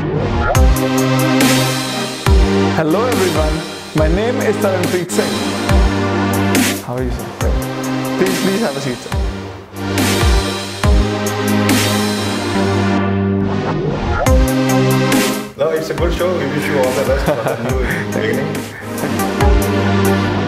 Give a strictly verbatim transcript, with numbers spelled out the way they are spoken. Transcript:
Hello everyone, my name is Taran. How are you, sir? Please, please have a seat, sir. No, it's a good show. We wish you all the best for the new beginning.